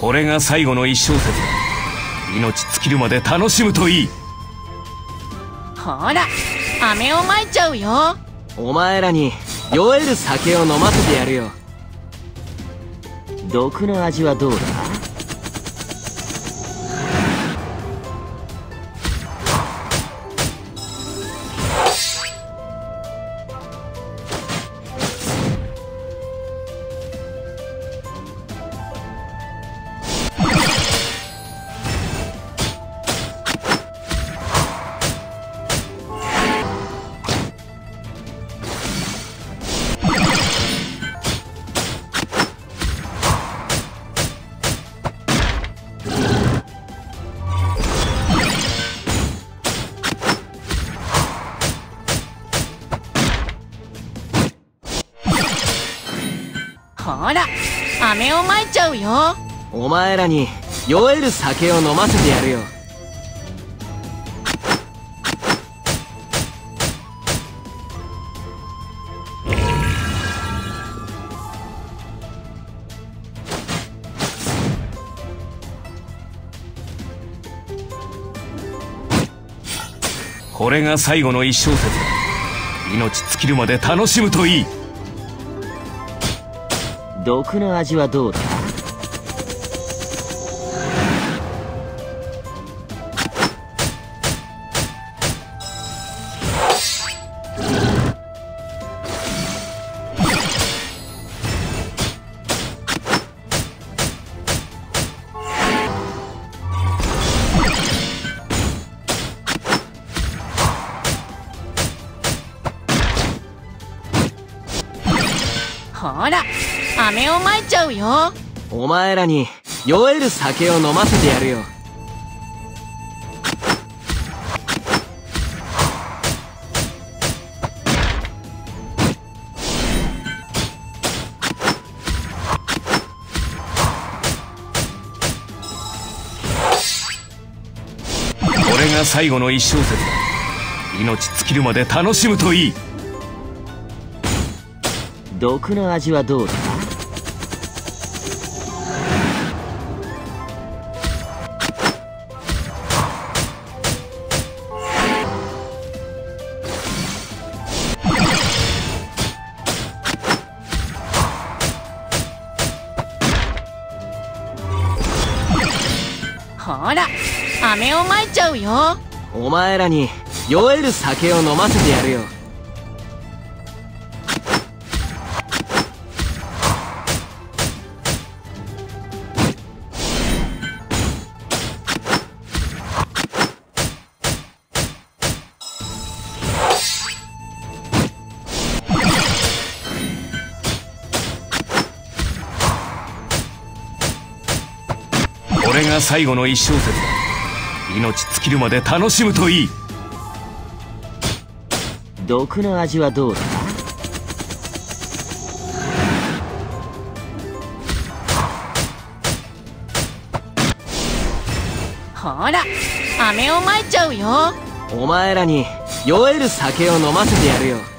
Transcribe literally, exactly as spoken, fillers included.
これが最後の一小節だ。命尽きるまで楽しむといい。 ほら、飴をまいちゃうよ。 お前らに酔える酒を飲ませてやるよ。毒の味はどうだ？ ほら、飴をまいちゃうよ。 お前らに酔える酒を飲ませてやるよ。 これが最後の一小節だ。命尽きるまで楽しむといい。 毒の味はどうだ？ ほら、飴をまいちゃうよ。 お前らに酔える酒を飲ませてやるよ。 これが最後の一小節だ。命尽きるまで楽しむといい。 毒の味はどうだ？ ほら、飴をまいちゃうよ。 お前らに酔える酒を飲ませてやるよ。 これが最後の一小節だ。命尽きるまで楽しむといい。 毒の味はどうだ？ ほら、飴をまいちゃうよ。 お前らに酔える酒を飲ませてやるよ。